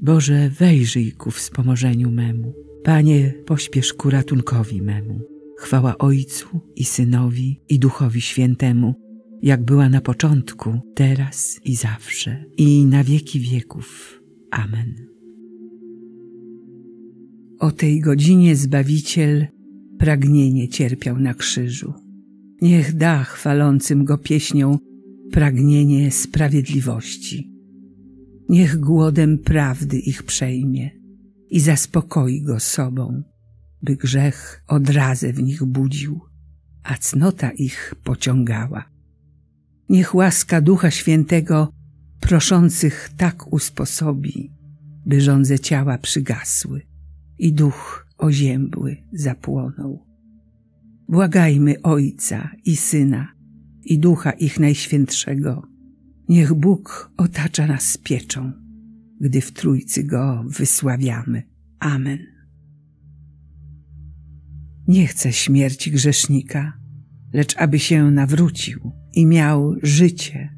Boże, wejrzyj ku wspomożeniu memu. Panie, pośpiesz ku ratunkowi memu. Chwała Ojcu i Synowi, i Duchowi Świętemu, jak była na początku, teraz i zawsze, i na wieki wieków. Amen. O tej godzinie Zbawiciel pragnienie cierpiał na krzyżu. Niech da chwalącym Go pieśnią pragnienie sprawiedliwości. Niech głodem prawdy ich przejmie i zaspokoi Go sobą, by grzech odrazę w nich budził, a cnota ich pociągała. Niech łaska Ducha Świętego proszących tak usposobi, by żądze ciała przygasły i duch oziębły zapłonął. Błagajmy Ojca i Syna i Ducha ich Najświętszego. Niech Bóg otacza nas pieczą, gdy w Trójcy Go wysławiamy. Amen. Nie chcę śmierci grzesznika, lecz aby się nawrócił i miał życie.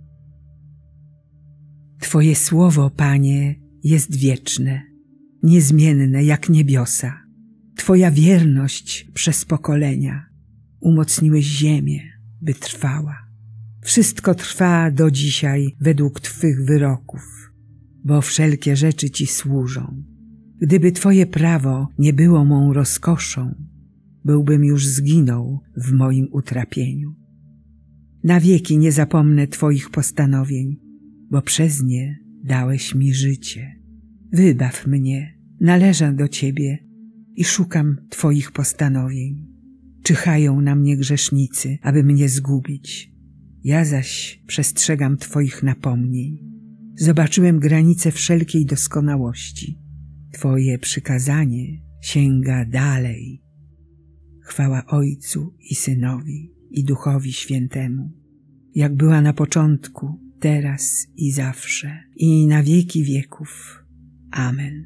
Twoje słowo, Panie, jest wieczne, niezmienne jak niebiosa. Twoja wierność przez pokolenia umocniłeś ziemię, by trwała. Wszystko trwa do dzisiaj według Twych wyroków, bo wszelkie rzeczy Ci służą. Gdyby Twoje prawo nie było mą rozkoszą, byłbym już zginął w moim utrapieniu. Na wieki nie zapomnę Twoich postanowień, bo przez nie dałeś mi życie. Wybaw mnie, należę do Ciebie i szukam Twoich postanowień. Czyhają na mnie grzesznicy, aby mnie zgubić. Ja zaś przestrzegam Twoich napomnień. Zobaczyłem granice wszelkiej doskonałości. Twoje przykazanie sięga dalej. Chwała Ojcu i Synowi i Duchowi Świętemu, jak była na początku, teraz i zawsze, i na wieki wieków. Amen.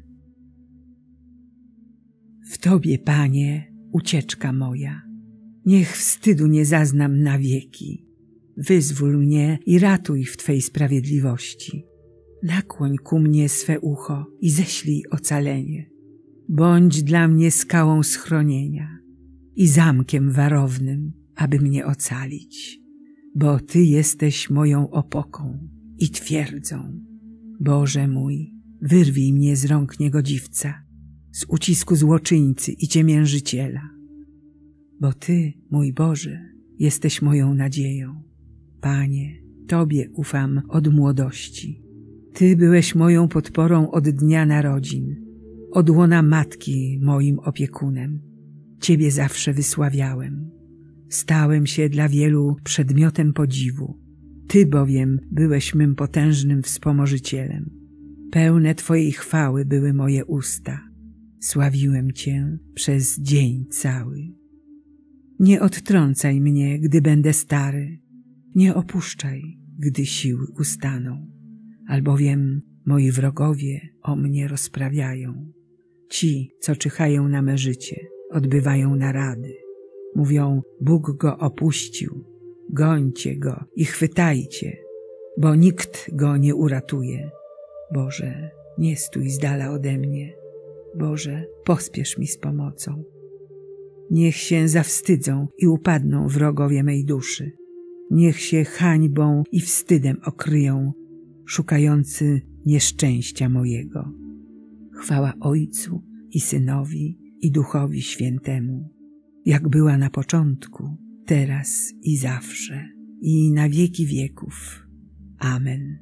W Tobie, Panie, ucieczka moja. Niech wstydu nie zaznam na wieki. Wyzwól mnie i ratuj w Twej sprawiedliwości. Nakłoń ku mnie swe ucho i ześlij ocalenie. Bądź dla mnie skałą schronienia i zamkiem warownym, aby mnie ocalić. Bo Ty jesteś moją opoką i twierdzą. Boże mój, wyrwij mnie z rąk niegodziwca, z ucisku złoczyńcy i ciemiężyciela. Bo Ty, mój Boże, jesteś moją nadzieją. Panie, Tobie ufam od młodości. Ty byłeś moją podporą od dnia narodzin, od łona matki moim opiekunem. Ciebie zawsze wysławiałem. Stałem się dla wielu przedmiotem podziwu. Ty bowiem byłeś mym potężnym wspomożycielem. Pełne Twojej chwały były moje usta. Sławiłem Cię przez dzień cały. Nie odtrącaj mnie, gdy będę stary. Nie opuszczaj, gdy siły ustaną. Albowiem moi wrogowie o mnie rozprawiają. Ci, co czyhają na me życie, odbywają narady. Mówią, Bóg go opuścił. Gońcie go i chwytajcie, bo nikt go nie uratuje. Boże, nie stój z dala ode mnie. Boże, pospiesz mi z pomocą. Niech się zawstydzą i upadną wrogowie mej duszy. Niech się hańbą i wstydem okryją, szukający nieszczęścia mojego. Chwała Ojcu i Synowi i Duchowi Świętemu, jak była na początku, teraz i zawsze, i na wieki wieków. Amen.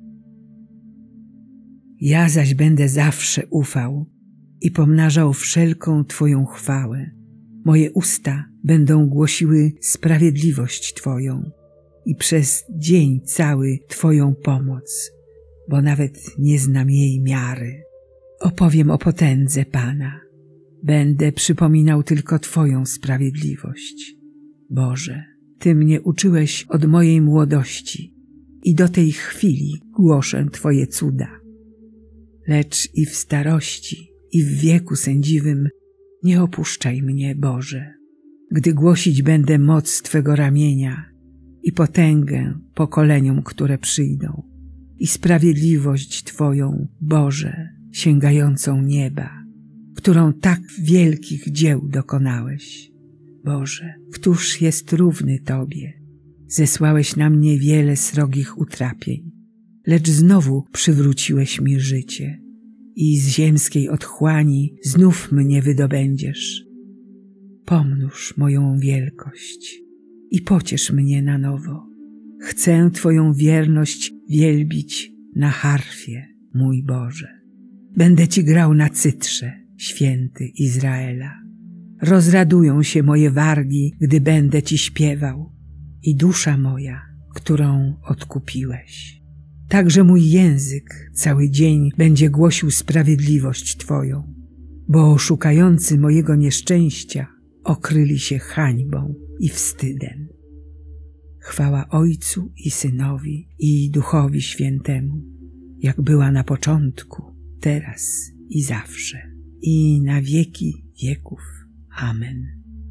Ja zaś będę zawsze ufał i pomnażał wszelką Twoją chwałę. Moje usta będą głosiły sprawiedliwość Twoją i przez dzień cały Twoją pomoc, bo nawet nie znam jej miary. Opowiem o potędze Pana. Będę przypominał tylko Twoją sprawiedliwość. Boże, Ty mnie uczyłeś od mojej młodości i do tej chwili głoszę Twoje cuda. Lecz i w starości, i w wieku sędziwym nie opuszczaj mnie, Boże, gdy głosić będę moc Twego ramienia i potęgę pokoleniom, które przyjdą. i sprawiedliwość Twoją, Boże, sięgającą nieba, którą tak wielkich dzieł dokonałeś. Boże, któż jest równy Tobie? Zesłałeś na mnie wiele srogich utrapień, lecz znowu przywróciłeś mi życie i z ziemskiej otchłani znów mnie wydobędziesz. Pomnóż moją wielkość i pociesz mnie na nowo. Chcę Twoją wierność wielbić na harfie, mój Boże. Będę Ci grał na cytrze, święty Izraela. Rozradują się moje wargi, gdy będę Ci śpiewał, i dusza moja, którą odkupiłeś. Także mój język cały dzień będzie głosił sprawiedliwość Twoją, bo szukający mojego nieszczęścia okryli się hańbą i wstydem. Chwała Ojcu i Synowi i Duchowi Świętemu, jak była na początku, teraz i zawsze, i na wieki wieków. Amen.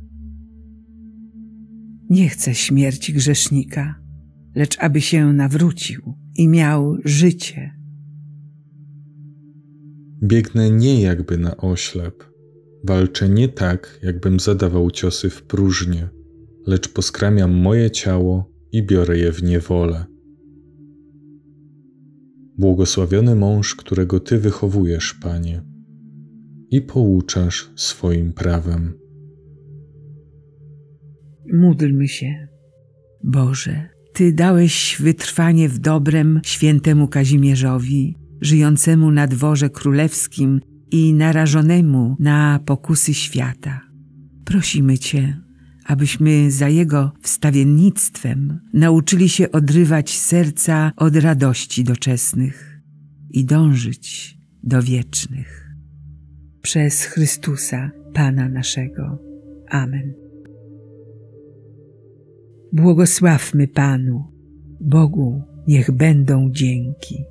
Nie chcę śmierci grzesznika, lecz aby się nawrócił i miał życie. Biegnę nie jakby na oślep, walczę nie tak, jakbym zadawał ciosy w próżnię, lecz poskramiam moje ciało i biorę je w niewolę. Błogosławiony mąż, którego Ty wychowujesz, Panie, i pouczasz swoim prawem. Módlmy się. Boże, Ty dałeś wytrwanie w dobrem świętemu Kazimierzowi, żyjącemu na dworze królewskim i narażonemu na pokusy świata. Prosimy Cię, abyśmy za jego wstawiennictwem nauczyli się odrywać serca od radości doczesnych i dążyć do wiecznych. Przez Chrystusa, Pana naszego. Amen. Błogosławmy Panu, Bogu niech będą dzięki.